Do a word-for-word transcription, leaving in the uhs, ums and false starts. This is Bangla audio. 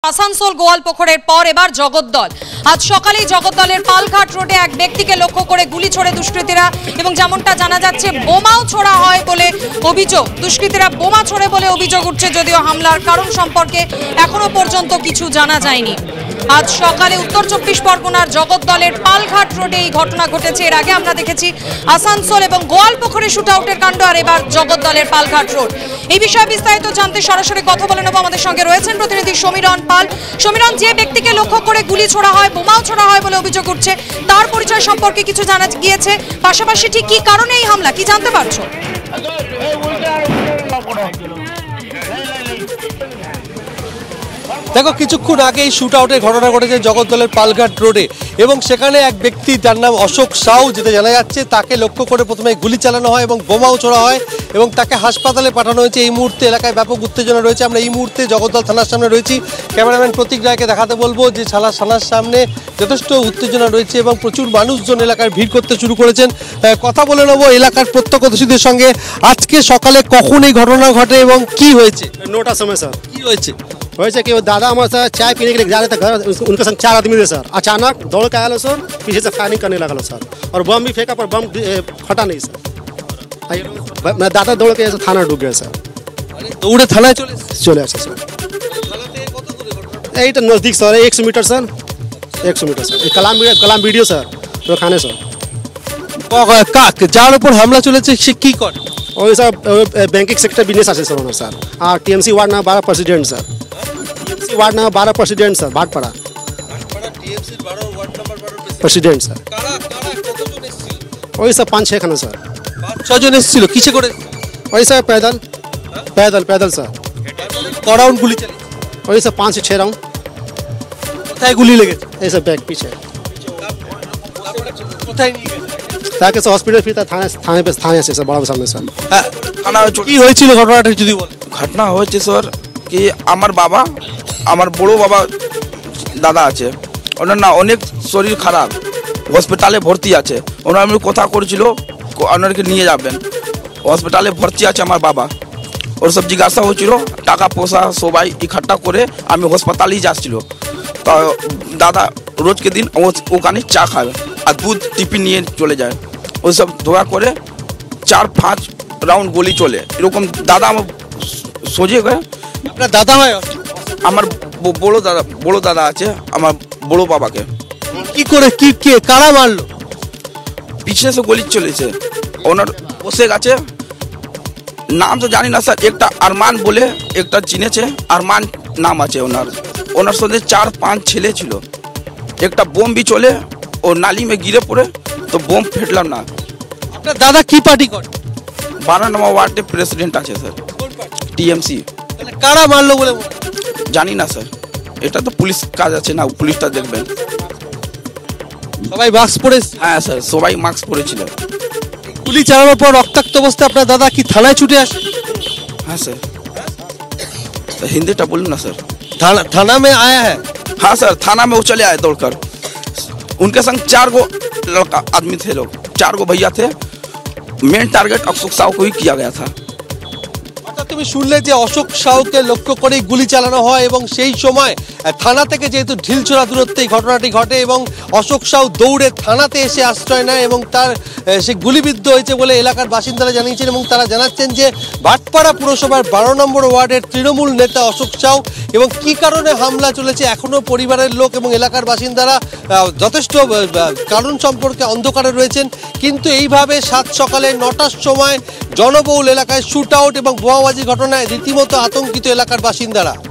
আসানসোল গোয়ালপুকুরের পর এবার জগদ্দল। আজ সকালেই জগদ্দলের পালঘাট রোডে এক ব্যক্তিকে লক্ষ্য করে গুলি ছোড়ে দুষ্কৃতীরা এবং যেমনটা জানা যাচ্ছে বোমাও ছোড়া হয় বলে অভিযোগ। দুষ্কৃতীরা বোমা ছোড়ে বলে অভিযোগ উঠছে, যদিও হামলার কারণ সম্পর্কে এখনো পর্যন্ত কিছু জানা যায়নি। আজ সকালে উত্তর চব্বিশ পরগনার জগদ্দলের পালঘাট রোডে এই ঘটনা ঘটেছে। এর আগে আমরা দেখেছি আসানসোল এবং গোয়ালপুকুরে শুট আউটের কাণ্ড, আর এবার জগদ্দলের পালঘাট রোড। এই বিষয়ে বিস্তারিত জানতে সরাসরি কথা বলে নেব। আমাদের সঙ্গে রয়েছেন প্রতিনিধি সমীরণ পাল। সমীরণ, যে ব্যক্তিকে লক্ষ্য করে গুলি ছোড়া হয়, বোমাও ছোড়া হয় বলে অভিযোগ উঠছে, তার পরিচয় সম্পর্কে কিছু জানা গিয়েছে? পাশাপাশি ঠিক কি কারণে এই হামলা, কি জানতে পারছো? দেখো, কিছুক্ষণ আগে এই শুট আউটের ঘটনা ঘটেছে জগদ্দলের পালঘাট রোডে এবং সেখানে এক ব্যক্তি, যার নাম অশোক সাউ, যেটা জানা যাচ্ছে তাকে লক্ষ্য করে প্রথমে গুলি চালানো হয় এবং বোমাও ছোড়া হয় এবং তাকে হাসপাতালে পাঠানো হয়েছে। এই মুহূর্তে এলাকায় ব্যাপক উত্তেজনা রয়েছে। আমরা এই মুহূর্তে জগদ্দল থানার সামনে রয়েছি। ক্যামেরাম্যান প্রতীক রায়কে দেখাতে বলবো যে ছালা থানার সামনে যথেষ্ট উত্তেজনা রয়েছে এবং প্রচুর মানুষজন এলাকায় ভিড় করতে শুরু করেছেন। কথা বলে নেবো এলাকার প্রত্যক্ষদর্শীদের সঙ্গে। আজকে সকালে কখন এই ঘটনা ঘটে এবং কি হয়েছে? नौटा समय सर। কি হয়েছে? वैसे कि वो दादा हमारे साथ चाय पीने के लिए जा रहे थे घर, उनके संग चार आदमी थे सर। अचानक दौड़ के आया सर, पीछे से फायरिंग करने लगा सर और बम भी फेंका पर बम फटा नहीं सर। मैं दादा दौड़ के थाना डूब गया सर। দৌড়ে থানায় চলে चले आए सर। यही तो नज़दीक सर, एक सौ मीटर सर, एक सौ meter sir. Kalam Kalam video sir, तो खाने सर। যার উপর হামলা চলেছে সে কি করে? वही सर बैंकिंग सेक्टर बिजनेस আছে सर ওনার सर। আর টিএমসি ওয়ার্ড নাম্বার বারো president sir. TMC ward number বারো president sir, Bhatpara. President sir. ওই সব পাঁচ ছয় খানা স্যার। ছজন এসেছিল, কিসে করে? वही सर पैदल पैदल पैदल सर। ক রাউন্ড গুলি চালিয়েছে? वही सर पाँच से छः राउंड। কোথায় গুলি লেগেছে? ये सब बैग पीछे কোথায় নিয়ে গেছে? ताकि सर हॉस्पिटल फिर थाने थाने पे थाने से सर बड़ा सामने सर। থানা কি হয়েছিল ঘটনাটা যদি বল? ঘটনা হয়েছে স্যার কি, আমার বাবা, আমার বড় বাবা দাদা আছে, ওনার না অনেক শরীর খারাপ, হসপিটালে ভর্তি আছে। ওনার আমি কথা করেছিল ওনাকে নিয়ে যাবেন, হসপিটালে ভর্তি আছে আমার বাবা। ওর সব জিজ্ঞাসা হয়েছিল, টাকা পয়সা সবাই ইকট্ঠা করে আমি হাসপাতালেই যাচ্ছিল। তো দাদা রোজকে দিন ওখানে চা খাবে আর দুধ টিফিন নিয়ে চলে যায়। ওই সব ধোয়া করে চার পাঁচ রাউন্ড গুলি চলে এরকম। দাদা আমার সোজে গয়ে, আপনার দাদা হয়? আমার বড় দাদা বড় দাদা আছে আমার বড় বাবাকে। কি করে, কি কে কারা মারলো? পিছনে সে গলি চলেছে, ওনার বসে গেছে, নাম তো জানি না স্যার। একটা আরমান বলে একটা চিনেছে, আরমান নাম আছে ওনার। ওনার সঙ্গে চার পাঁচ ছেলে ছিল। একটা বোম বি চলে, ও নালি মে গিরে পড়ে, তো বোম ফেটলাম না। আপনার দাদা কি পার্টি করে? বারো নম্বর ওয়ার্ডে প্রেসিডেন্ট আছে স্যার, টিএমসি। কারা মারলো বলে জানি না স্যার, এটা তো পুলিশ কাজ আছে না, পুলিশটা দেখবেন। সবাই মাস্ক পরে? হ্যাঁ স্যার, সবাই মাস্ক পরেছিল। গুলি চালানোর পর রক্তাক্ত অবস্থায় আপনার দাদা কি থানায় ছুটে আসে? हाँ सर, हिंदीटा बोलूँ ना सर। थाना थाना में आया है? हाँ सर, थाना में वो चले आए दौड़कर। उनके संग चार गो लड़का आदमी थे, लोग चार गो भैया थे। मेन टारगेट अशोक साहू को ही किया गया था। তুমি শুনলে যে অশোক সাউকে লক্ষ্য করে গুলি চালানো হয় এবং সেই সময় থানা থেকে যেহেতু ঢিলছোড়া দূরত্বে এই ঘটনাটি ঘটে এবং অশোক সাউ দৌড়ে থানাতে এসে আশ্রয় নেয় এবং তার সে গুলিবিদ্ধ হয়েছে বলে এলাকার বাসিন্দারা জানিয়েছেন এবং তারা জানাচ্ছেন যে ভাটপাড়া পুরসভার বারো নম্বর ওয়ার্ডের তৃণমূল নেতা অশোক সাউ এবং কি কারণে হামলা চলেছে এখনো পরিবারের লোক এবং এলাকার বাসিন্দারা যথেষ্ট কারণ সম্পর্কে অন্ধকারে রয়েছেন। কিন্তু এইভাবে সাত সকালে নটার সময় জনবহুল এলাকায় শুট আউট এবং বোমাবাজি ঘটনায় রীতিমতো আতঙ্কিত এলাকার বাসিন্দারা।